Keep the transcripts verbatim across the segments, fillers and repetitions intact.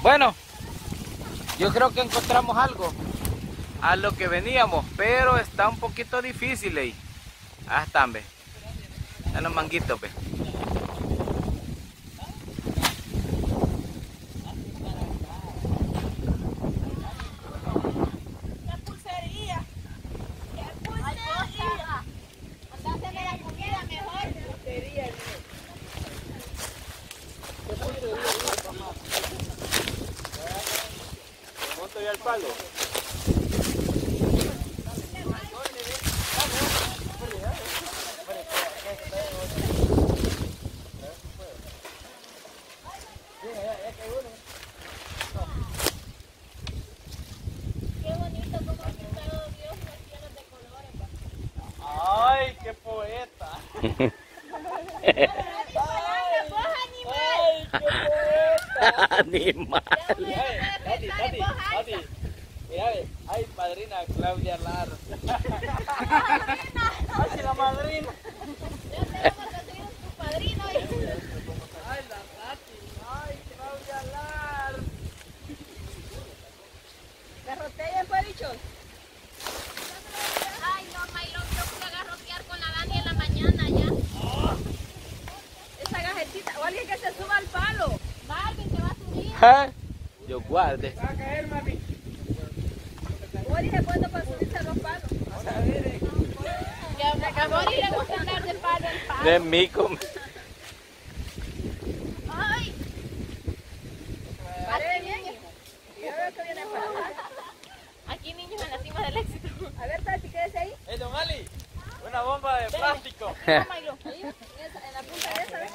Bueno, yo creo que encontramos algo a lo que veníamos, pero está un poquito difícil ahí. Ah, están, ve. Están los manguitos, ve. Al palo. Qué bonito como ha pintado Dios los cielos de colores. Ay, qué poeta. Ay, Ay, qué poeta. Animal. Tati, Tati, Tati. Mira, ay, padrina Claudia Lar. Ay, si la madrina. ya tenemos que seguir tu padrino. Ay, la Tati. Ay, Claudia Lar. ¿Garrotea fue dicho? Ay, no, Maylon, yo fui a garrotear con la Dani en la mañana ya. Oh. Esa gajetita, o alguien que se suba al palo. Marvin, te va a subir. ¿Eh? Yo guarde. Va a caer, mami. Boris es bueno para subirse a los palos. Vamos a ver, eh. Que a Boris le gusta andar de palo en palo. De mico. Ay. Pare bien. Yo veo que viene para abajo. Aquí niños en la cima del éxito. A ver, Tati, quédese ahí. Eh, don Ali, una bomba de plástico. Mira, Maylon, ahí, en, esa- en la punta de esa, ¿ves?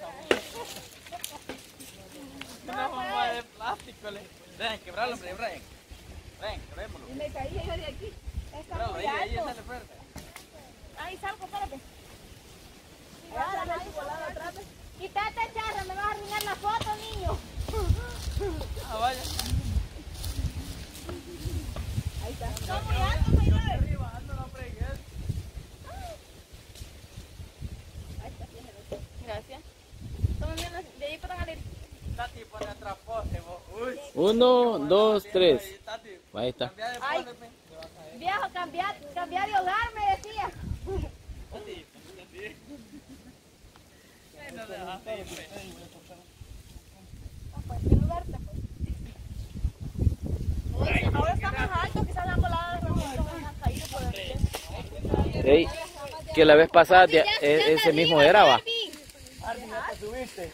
Una bomba de plástico. Le... Dejen quebrarlo, hombre, Brian. Ven, quebrémoslo. Y me caí yo de aquí. Está Quebrarlo, muy ahí, ahí alto. sale fuerte. Ahí salgo, espérate. Agárrame ahí, volando atrás. Quítate, charra, me vas a arruinar la foto, niño. Ah, vaya. Ahí está. Está muy alto, Maylon. Arriba, ando, no fregues. Ahí está, déjalo. Gracias. Tomen bien, de ahí para salir. Tati, pone atrás poste, vos. Uy. Uno, dos, tres. Ahí, Tati, Ahí está. cambia de Ay. poste, pe. Te va a caer. Viejo, cambiar, cambiar de hogar, me decía. Tati, Tati. Ay, no dejaste ir, pe. Ah, pues, ¿qué lugar te fue? Oye, ahora está más alto, quizás la volada de ramitos van a caer por el cielo. Ey, que la vez pasada de- e- ese mismo era, va. Armin, ya te subiste.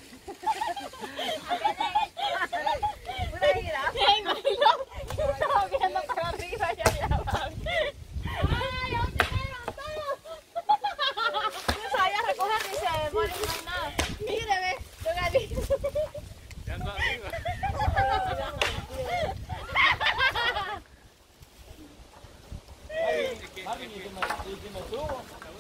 Una jirafa. Yo estaba viendo para arriba y allá abajo. ¡Ay, ¿dónde eran todos? Yo sabía recoger y se muere y no hay nada. Mire, ve, don Ali. Ya ando arriba. Marvin, ¿y si me, y si me subo?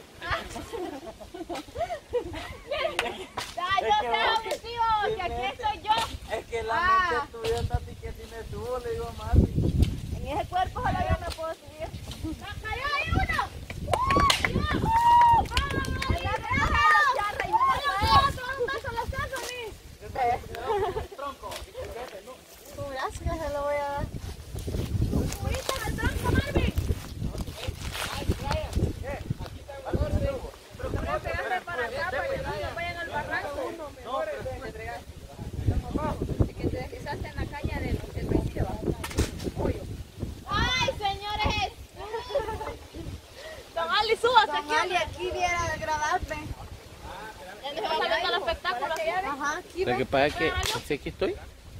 Ya, yo sé, mis tíos, que aquí estoy yo. Es que la Ah. mente tuya, Tati, que si me subo, le digo a Marvin. En ese cuerpo solo yo me puedo subir. ¡Cayó ahí uno! ¡Uh! ¡Uh! ¡Uh! Tronco, y que vete, ¿no? Gracias, se lo voy a dar. ¿Subiste en el tronco, Marvin? Pero que no pegaste para acá, para que no nos vayan al barranco. No, pero si me entregaste. Es que te deslizaste en la caña del vestido. ¡Ay, señores! Don Ali, súbase aquí. Don Ali, aquí viera de agradarme. Ya nos va saliendo el espectáculo. Ajá, aquí Lo que ve. pasa es que, sí, aquí estoy.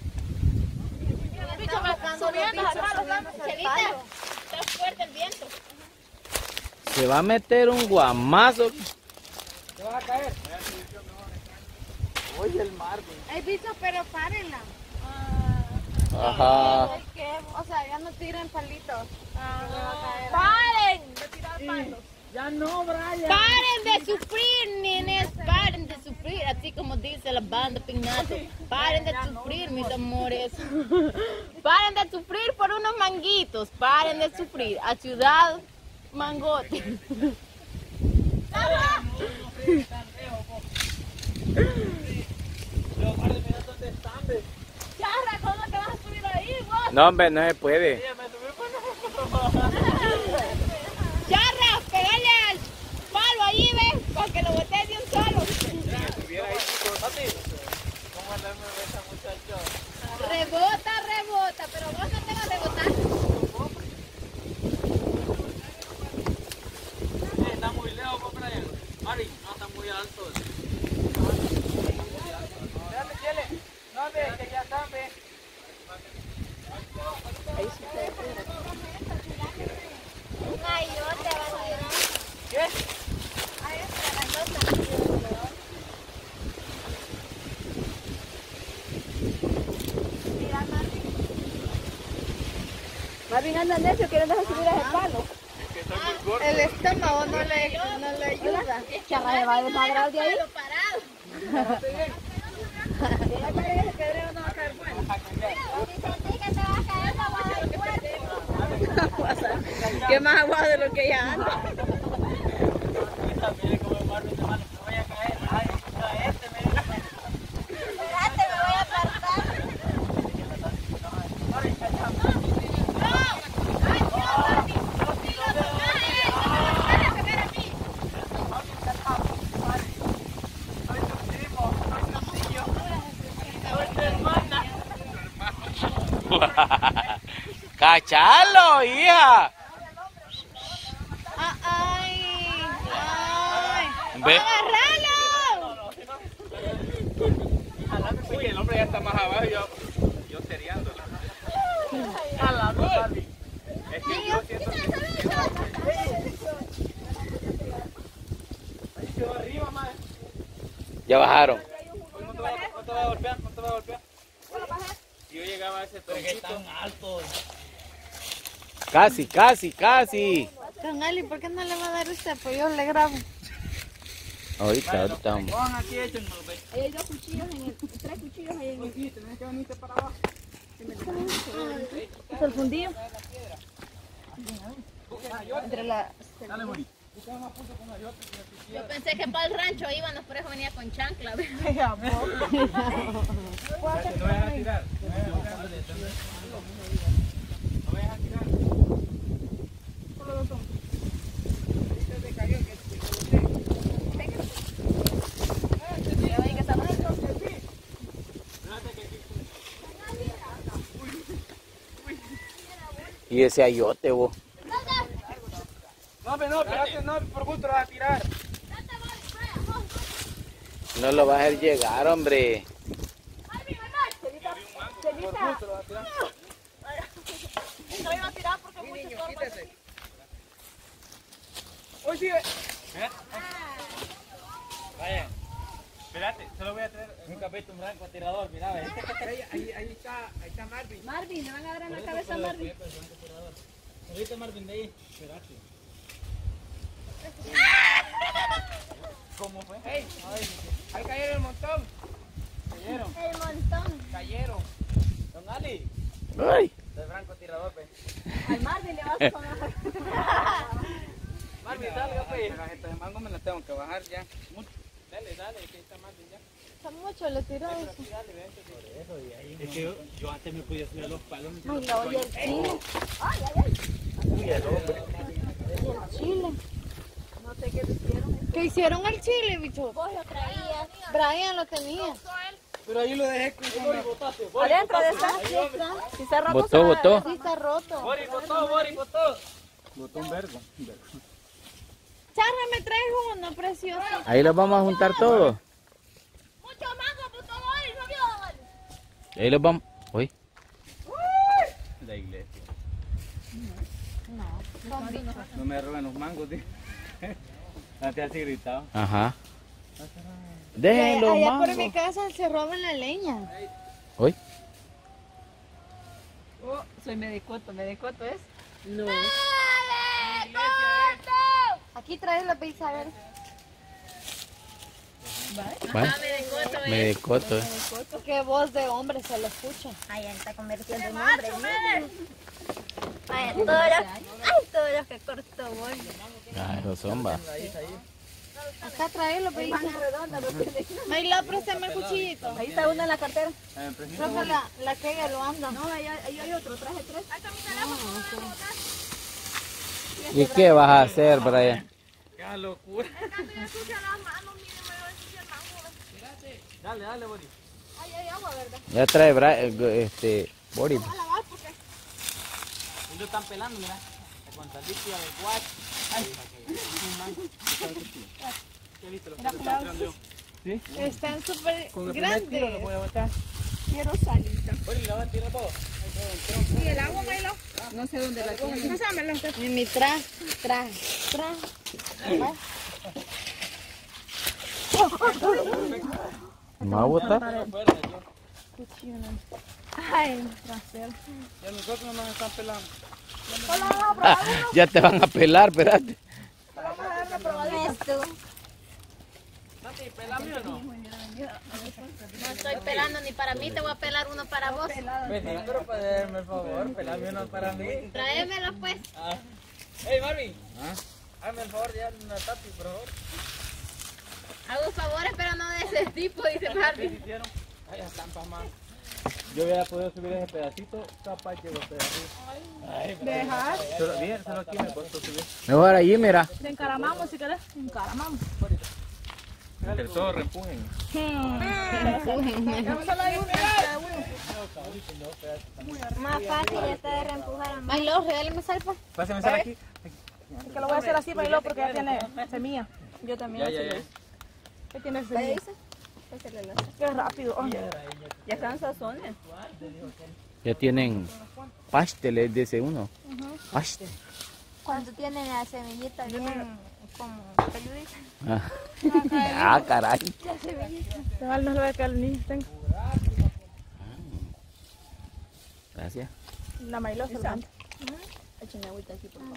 El bicho me está subiendo, hermano. Chelita, está fuerte el viento. Se va a meter un guamazo. ¿Te vas a caer? Oye, el Marvin. Hay bichos, pero párenla. Ajá. Es que, o sea, ya no tiren palitos. ¡Paren! De tirar palos. Ya no, Brian. ¡Paren de sufrir, nenes! ¡Paren de sufrir! Así como dice la banda Pignato. ¡Paren de sufrir, mis amores! ¡Paren de sufrir por unos manguitos! ¡Paren de sufrir! A Ciudad Mangote. Yo, Marvin, mira dónde están, ve. Charra, ¿cómo te vas No, hombre, no se puede. Charra, pegale al palo ahí, ¿ves? Para que lo botes de un solo. ¿Cómo le mueve esa muchacha? Rebota, rebota, pero vos no te vas a rebotar. Eh, está muy lejos, compadre. Mari, no está muy alto. Dale, Chele. No, ve, que ya está, ve. Ay, yo te va a tirar. ¿Qué? Ay, esta la nota. Mira, mami. Marvin anda necio, quiere dejar subir a ese palo. El estómago no le, no le ayuda. Charra, se va a desmadrar de ahí. ¿Qué más agua de lo que ya anda? Mire cómo el Marvin se manda, que voy a caer. Ay, no, este me dice. Espérate, me voy a apartar. ¡Cachalo, hija! Ah, ay, ay. Ve. ¡Agárralo! Uy, el hombre ya está más abajo, yo, yo seriándola. Es que yo siento que... Ahí se va arriba, madre. Ya bajaron. No te va, no te va a golpear, no te va a golpear. Si yo llegaba a ese tronquito. Tan alto. Casi, casi, casi. Don Ali, ¿por qué no le va a dar usted? Pues yo le grabo. Ahorita, ahorita vamos. Cojan aquí, échenlo, ve. Ahí hay dos cuchillos, en el, tres cuchillos ahí en el... Sí, tenés que venirte para abajo. ¿Es el fundillo? Entre la... Dale, Mori. Yo pensé que para el rancho íbamos, por eso venía con chancla. No vayas a tirar. No vayas a tirar. Solo dos hombres. Ahorita se cayó que se Y ese ayote, vos. No, no, espérate, no, por gusto lo vas a tirar. No lo vas a hacer llegar, hombre. Por gusto lo vas a tirar. No iba a tirar porque Sí, mucho niño, estorbo. quítese. Hoy sí. ¿Eh? Vaya. Espérate, solo voy a traer un capito, un blanco tirador, mira, ve. Ahí, ahí, ahí está, ahí está Marvin. Marvin, le van a dar en la cabeza a Marvin. Ahorita Marvin de ahí. Espérate. ¿Cómo fue? Hey, ahí cayeron el montón. Cayeron, El montón. cayeron. Don Ali, Ay. del francotirador, ve. Al Marvin le vas a poner... Marvin, salga, pues. Las estas de mango me las tengo que bajar ya. Mucho. Dale, dale, que está Marvin ya. Está mucho, le tiró eso. Es que yo, yo antes me podía subir a los palos. Ay, la oye el chile. Ay, ay, ay. Y el chile. No sé qué hicieron. ¿Qué hicieron al chile, bicho? Vos lo traías. Brian lo tenía. Pero ahí lo dejé con Adentro de esta. Sí está. Si está roto. Botó, se va- botó. Sí, está roto. Bori, botó, Bori, botó. Botó un vergo. Charra, me traes uno, precioso. Ahí los vamos a juntar todos. Mucho mango, puto Boris, no vio. Ahí los vamos. Uy. La iglesia. No me roban los mangos, tío. Antes así gritaba. Ajá. Déjenlo, Allá por mi mango. casa se roban la leña. Uy. Oh, soy medicoto, medicoto es. No. Aquí traes la pizza, a ver. ¿Vale? Medicoto Me decoto, eh. Qué voz de hombre se lo escucha. Ay, él está convirtiendo en hombre. Ay, todos los, ay, todos los que cortó Boris. Ah, esos son, va. Acá traerlo, pero My Love, préstame el cuchillito. ahí está una en la cartera. Rosa, la, la que ella lo anda. No, ahí, ahí hay otro, traje tres. ¿Y qué vas a hacer, Brian? ¡Qué locura! Dale, dale, Boris. Ahí hay agua, ¿verdad? Ya trae Brian, este, Boris. Vamos a lavar porque... Y lo están pelando, mira. Con sandía de guacho. Ay, ¿qué viste? Lo que están tirando yo. ¿Sí? Están súper Con el primer tiro lo grandes. voy a botar. Quiero salita. Boris, la va a tirar todo. ¿Y el agua, Milo? No sé dónde la tiene. Pásamela. En mi traje, traje, traje. ¿Me va a botar? Ay, trasero. Ya nosotros no nos están pelando. Ah, ya te van a pelar, espérate. Esto. Nati, ¿pelame o no? No estoy pelando ni para mí, te voy a pelar uno para vos. Vení, pero para el favor, pelame uno para mí. Tráemelo pues. Ah. Hey, Marvin. Hazme el favor de darle una tapi, por favor. Hago favores, pero no de ese tipo, dice ¿Qué Marvin. hicieron? Ay, estampas más. Yo hubiera podido subir ese pedacito, capaz que los pedacitos. Dejar. Solo, bien, solo aquí me costó subir. Mejor allí, mira. Te encaramamos si querés. Encaramamos. Que todos reempujen. Más fácil esta de reempujar a My Love, regálame salpa. Pásame sal aquí. Que lo voy a hacer así, Milo, porque ya tiene semilla. Yo también. Ya, ya, ya. Ya tiene ¿Qué semilla. dice? Qué rápido. Oh. Ya están sazones. Ya tienen pasteles de ese uno. Pastel. Cuando tienen la semillita bien como peludita. Ah, ah caray. La semillita. Igual no es lo que el niño tenga. Gracias. La Milo se lo manda. Échame agüita aquí, por favor.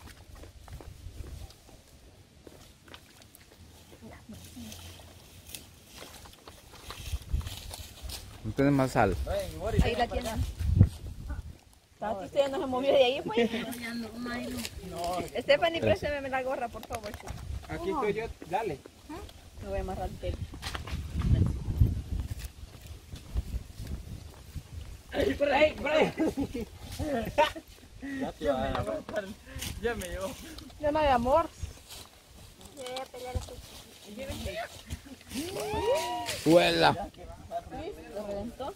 No tienes más sal. Ahí la tienen. Tati, usted no se movió de ahí, pues. Stephanie, préstame la gorra, por favor. Aquí estoy yo, dale. Me voy a amarrar el pelo. ¡Ey, por ahí, por ahí! Ya me llevó. Llena de amor. Yo voy a pelear esto. Huela. ¿Lo reventó?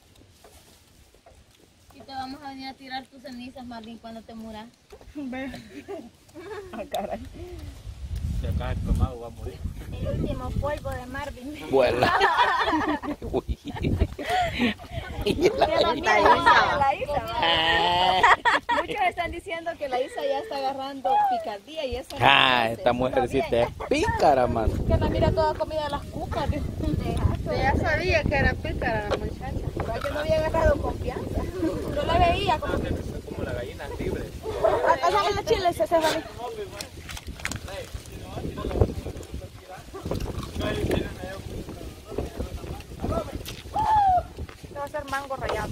Y te vamos a venir a tirar tus cenizas, Marvin, cuando te muras. Ve. Ah, caray. Si acá el tomado va a morir. El último polvo de Marvin. Huela. Uy. Mira la Isa, la Isa. Muchos están diciendo que la Isa ya está agarrando picardía y eso. Ah, esta mujercita es pícara, mano. Que la mira toda comida de las cucas. Ya sabía que era pícara la muchacha. Pero yo no había agarrado confianza. Yo la veía como... Como la gallina libre. Acá salen los chiles, ese es el... Este va a ser mango rallado.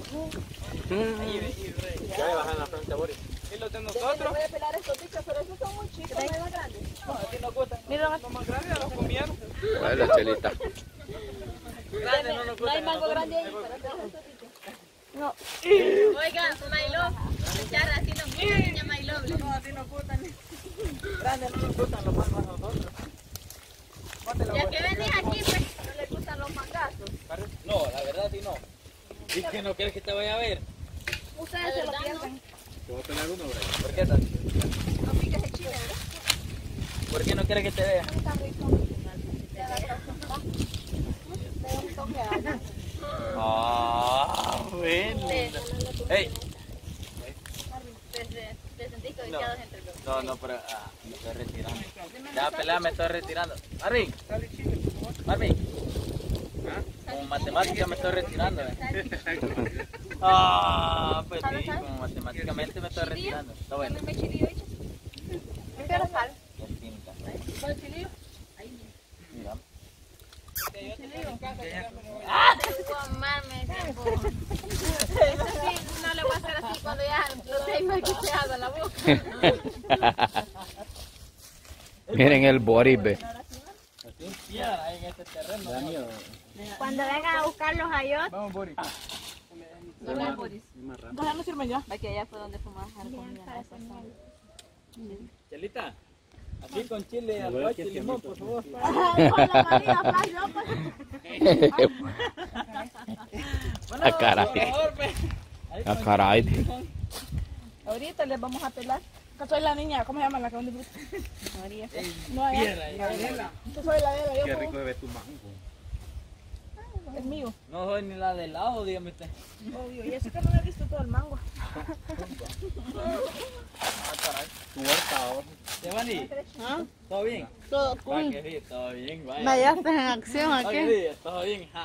Ya le bajan la frente a Boris. ¿Y los de nosotros? Voy a pelar estos bichos, pero esos son muy chicos, no más grandes. No, aquí nos gustan. Mira, Los más grandes los comieron. Huela, chelita. Grandes no nos No gustan. hay mango grande ahí, pero pelar estos bichos. no. Oigan, My Love, Chara, así nos gusta, niña My Love. No, así nos gustan. Grandes no nos gustan los más a nosotros. Ya que venís aquí, pues. No les gustan los mangazos. No, la verdad sí no. ¿Y que no quieres que te vaya a ver? Ustedes se lo piensan. Te voy a pegar uno, Brian. ¿Por qué tanto? No piques el chile, ¿verdad? ¿Por qué no quieres que te vea? Está rico. Te da un toque a agua. Ah, bueno. Hey. Te, te, te sentís codiciados entre los dos. No, no, pero ah, me estoy retirando. Ya, pelada, me estoy retirando. Marvin. Marvin. Como matemática me estoy retirando. ¿eh? Ah, pues sí, como matemáticamente me estoy retirando. Está bueno. ¿Me chilillo, bicho? Limpia la sal. Ya pinta. ¿Cuál chilillo? Mira. Comerme, tiempo. Eso sí, no le voy a hacer así cuando ya lo tengo aquí pegado a la boca. Miren el Boris, ve. piedra ahí en este terreno. Daño. Cuando vengan a buscar los ayotes. Vamos, Boris. No me Boris. Entonces no sirven ya. Va que allá fue donde fuimos a dejar comida. en esa sala. Chelita, así con chile al guacho y limón, por favor. A caray. A caray. Ahorita les vamos a pelar. Yo soy la niña, ¿cómo se llama la que vende fruta? María. No, Piedra, ya. Gabriela. Yo soy la de la. Yo Qué puedo- rico bebe tu mango. Es mío. No soy ni la del lado, dígame usted. Obvio. Y eso que no me he visto todo el mango. Tu huerta ahora. Giovanni, ¿Ah? ¿todo bien? Todo Va cool. que sí, todo bien, vaya. Me hallaste en acción Va aquí. que sí, todo bien, ja.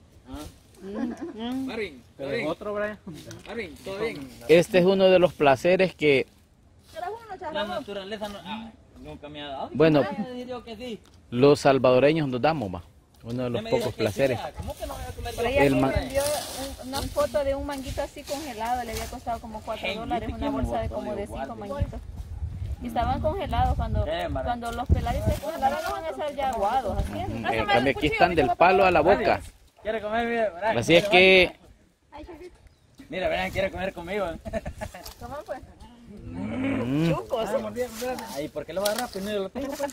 Mm. Marvin, ¿todo Pero bien? otro, Brian. Marvin, ¿todo bien? Este es uno de los placeres que, La naturaleza no, ah, nunca me ha dado. Bueno. Ay, digo que sí. los salvadoreños nos damos, va. Uno de los ¿Qué me dice pocos que placeres. sí? ¿Cómo que no voy a comer Por yo? ella El aquí ma- me envió un- una foto de un manguito así congelado, le había costado como cuatro Hey, dólares, ¿viste una que me bolsa de botó como de de cinco guante? manguitos. Y estaban congelados cuando, Qué maravilla. cuando los pelares se congelaron no van a ser ya aguados, así es. En cambio aquí están del palo a la boca. ¿Quiere comer? Mira, verá, Así es que Mira, verán, quiere comer conmigo. ¿Cómo fue? mm, Chucos. Ay, ¿por qué lo vas a agarrar? Pues no yo lo tengo. pues.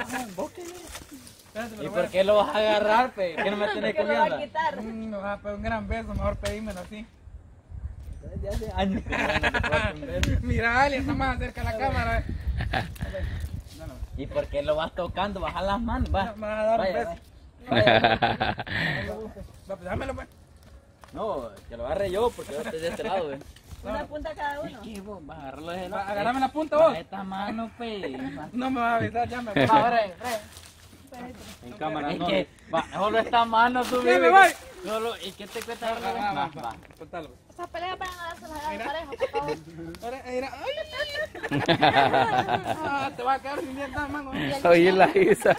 ¿Y por qué lo vas a agarrar, pe? ¿Qué no me tenés ¿Qué lo va a comiendo? quitar? Me vas a pedir un gran beso, mejor pedímelo así. Ya hace años que no te puedo comer. Mira, Ali, está más cerca de la cámara. ¿Y por qué lo vas tocando? Baja las manos, va. Me vas a dar un Vaya, beso. vaya. Va, pues dámelo, pues. No, que lo agarre yo porque yo estoy de este lado, ve. Una punta cada ¿Y uno. qué vos? Vas a agarrarlo de Va, agárrame la punta, vos. Esta mano, pe. No me vas a avisar, ya me voy. Va, Brian, Brian. En cámara, Es no. que, va, solo esta mano tú Ya me vives. voy. Solo, ¿y qué te cuesta Va, va, agarrar? va, Va, va. va. Soltalo. Esas peleas van a darse las de pareja, por favor. Mira, mira. Ay. Ah, te va a quedar sin dientes, mango. oye la Isa.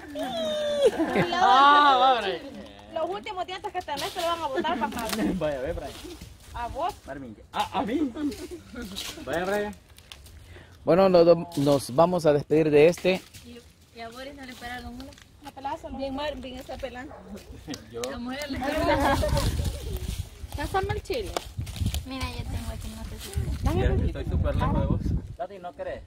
Ah, va, Brian. Los últimos dientes que tenés te lo van a botar, papá. Vaya, ve, Brian. A vos. Marvin. Ah, a mí. Vaya, Brian. Bueno, nos, nos vamos a despedir de este. Y a Boris no le esperaron uno. Una pelada solo. Bien, Marvin está pelando. Yo. La mujer le esperaron. Pásame el chile. Mira, yo tengo aquí, no sé si. Ya estoy súper lejos de vos. Tati, ¿no querés?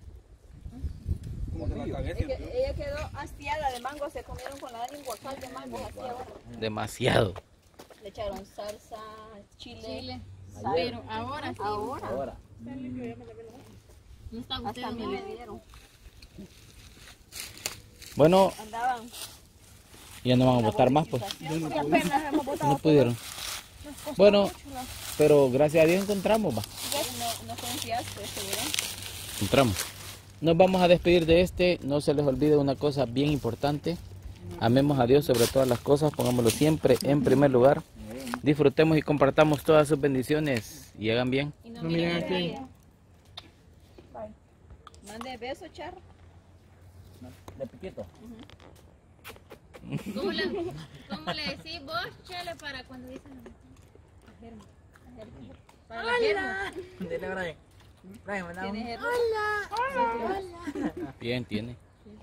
Es que ella quedó hastiada de mango, se comieron con la lengua sal de mango así ahora. Demasiado. Le echaron salsa, chile, sal. Pero ahora sí. Ahora. Ahora. No está Hasta a gustando. mí me dieron. Bueno, Andaban. ya no van a votar más, pues. Y apenas hemos botado. No pudieron. Bueno, pero gracias a Dios encontramos, va. No, no confiaste, seguro. Encontramos. Nos vamos a despedir de este. No se les olvide una cosa bien importante. Amemos a Dios sobre todas las cosas. Pongámoslo siempre en primer lugar. Disfrutemos y compartamos todas sus bendiciones. Y hagan bien. Y no, No miren miren aquí. aquí. Mande beso, charro. De piquito. ¿Cómo le, cómo le decís vos, Chele, para cuando dicen Para la pierna. Dile, Brian. Brian, me da un... Tienes el Bien, tiene.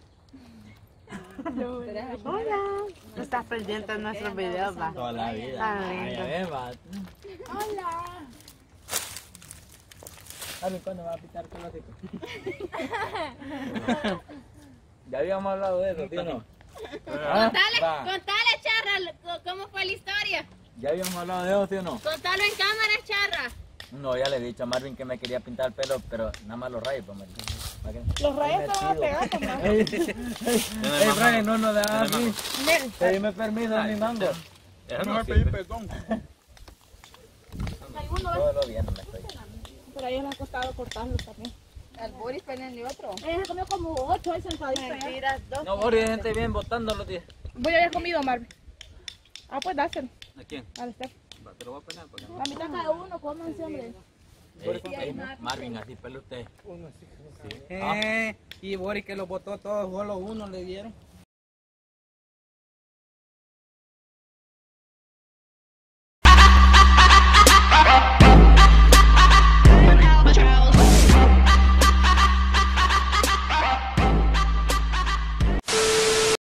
No estás pendiente de nuestros videos, va. Toda la vida. Tan Ay, lindo. a ver, va. Hola. ¿Cuándo va a pitar con los hijos? Ya habíamos hablado de eso, ¿sí o no? Contale, Va. contale, Charra, cómo fue la historia. Ya habíamos hablado de eso, ¿sí o no? Contalo en cámara, Charra. No, ya le he dicho a Marvin que me quería pintar el pelo, pero nada más los rayos, pues, Marvin. ¿Para qué? Los rayos te van a pegar, papá. Ey, ey, Brian, no nos dejas así. Pedime permiso a mi mango. Es mejor pedir perdón. Alguno Todos los días no me estoy. Pero a ellos les ha costado cortarlos también. Al Boris pelearle otro. Ella se comió como ocho ahí sentadito allá. Mentiras, dos. No, Boris, gente bien botando los días. Voy a haber comido, Marvin. Ah, pues dáselo. ¿A quién? Al Steph. Te lo voy a poner porque no. La mitad cada uno, cómanse, hombre. Ey, ey, Marvin, así pelo usted. Eh, y Boris que lo botó todos, solo uno le dieron.